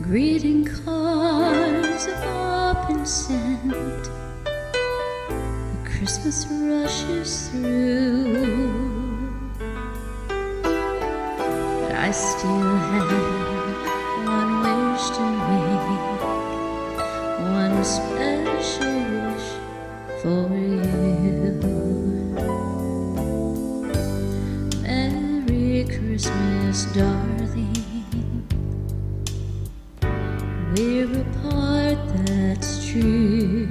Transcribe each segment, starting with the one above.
Greeting cards have all been sent. The Christmas rushes through, but I still have one wish to make, one special wish for you. Merry Christmas, darling. We're apart, that's true,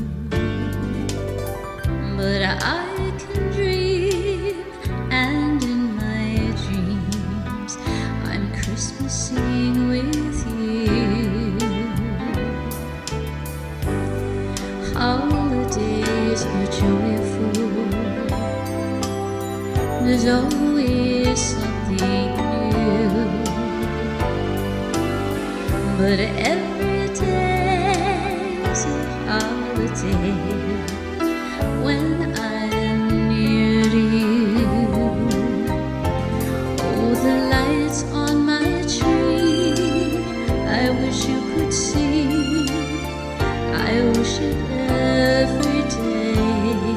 but I can dream, and in my dreams I'm Christmasing with you. Holidays are joyful, there's always something new, but every day's a holiday when I'm near to you. Oh, the lights on my tree, I wish you could see. I wish it every day.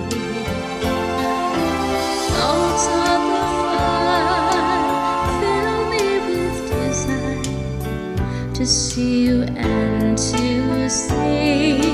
Thoughts of the fire fill me with desire to see you and to say